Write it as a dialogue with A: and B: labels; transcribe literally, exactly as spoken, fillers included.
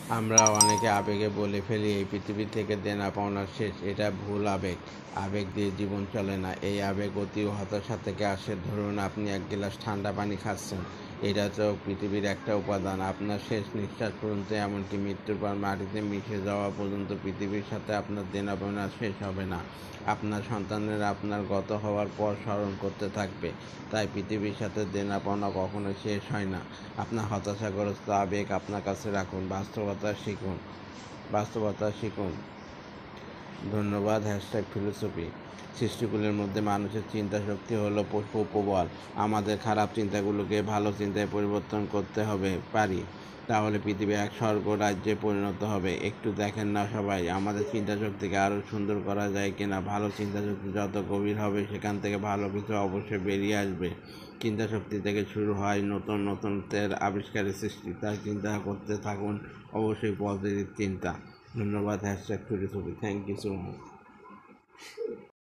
A: আমরা অনেকে আবেগে বলে ফেলি এই পৃথিবী থেকে দেনা পাওনা শেষ। এটা ভুল আবেগ। আবেগ দিয়ে জীবন চলে না। এই আবেগ অতি হতাশা থেকে আসে। ধরুন আপনি এক গ্লাস ঠান্ডা পানি খাচ্ছেন, এটা তো পৃথিবীর একটা উপাদান। আপনার শেষ নিঃশ্বাস পর্যন্ত, এমনকি মৃত্যুর পর মাটিতে মিশে যাওয়া পর্যন্ত পৃথিবীর সাথে আপনার দেনা পাওনা শেষ হবে না। আপনার সন্তানেরা আপনার গত হওয়ার পর স্মরণ করতে থাকবে। তাই পৃথিবীর সাথে দেনা পাওনা কখনো শেষ হয় না। আপনার হতাশাগ্রস্ত আবেগ আপনার কাছে রাখুন, বাস্তবতা শিখুন বাস্তবতা শিখুন ধন্যবাদ। Hashtag philosophy. সৃষ্টিগুলোর মধ্যে মানুষের চিন্তা শক্তি হলো প্রবল। আমাদের খারাপ চিন্তাগুলোকে ভালো চিন্তায় পরিবর্তন করতে হবে পারি, তাহলে পৃথিবী এক স্বর্গ রাজ্যে পরিণত হবে। একটু দেখেন না সবাই, আমাদের চিন্তা শক্তিকে আরও সুন্দর করা যায় কিনা। ভালো চিন্তা শক্তি যত গভীর হবে, সেখান থেকে ভালো কিছু অবশ্যই বেরিয়ে আসবে। চিন্তা শক্তি থেকে শুরু হয় নতুন নতুন আবিষ্কারের সৃষ্টি। তাই চিন্তা করতে থাকুন, অবশ্যই পজিটিভ চিন্তা। ধন্যবাদ। Hashtag philosophy. Thank you so much.